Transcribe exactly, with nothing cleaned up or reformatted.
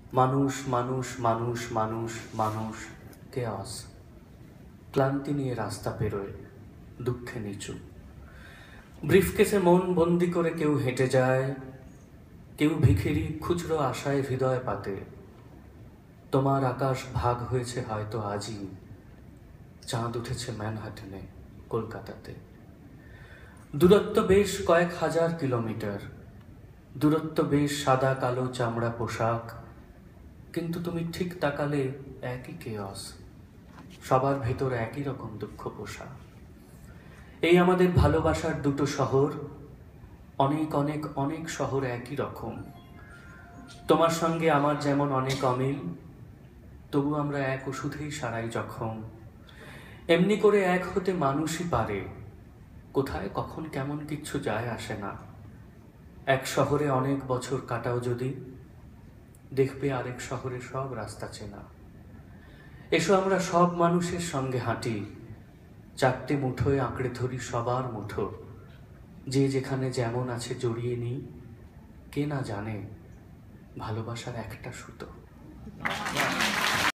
মানুষ মানুষ মানুষ মানুষ মানুষ কেয়াস। ক্লান্তি নিয়ে রাস্তা পেরোয়, দুঃখে নিচু। ব্রিফকেসে মন বন্দি করে কেউ হেঁটে যায়, কেউ ভিখিরি খুচরো আশায় হৃদয় পাতে। তোমার আকাশ ভাগ হয়েছে হয়তো আজই, চাঁদ উঠেছে ম্যানহাটনে, কলকাতাতে। দূরত্ব বেশ কয়েক হাজার কিলোমিটার, দূরত্ব বেশ সাদা কালো চামড়া পোশাক, কিন্তু তুমি ঠিক তাকালে একই কেয়স, সবার ভেতর একই রকম দুঃখ পোষা। এই আমাদের ভালোবাসার দুটো শহর, অনেক অনেক অনেক শহর একই রকম। তোমার সঙ্গে আমার যেমন অনেক অমিল, তবু আমরা এক ওষুধেই সারাই জখম। এমনি করে এক হতে মানুষই পারে, কোথায় কখন কেমন কিচ্ছু যায় আসে না। এক শহরে অনেক বছর কাটাও যদি, দেখবে আরেক শহরে সব রাস্তা চেনা। এসো আমরা সব মানুষের সঙ্গে হাঁটি, চারটে মুঠোয় আঁকড়ে ধরি সবার মুঠো। যে যেখানে যেমন আছে জড়িয়ে নিই, কে না জানে ভালোবাসার একটা সুতো।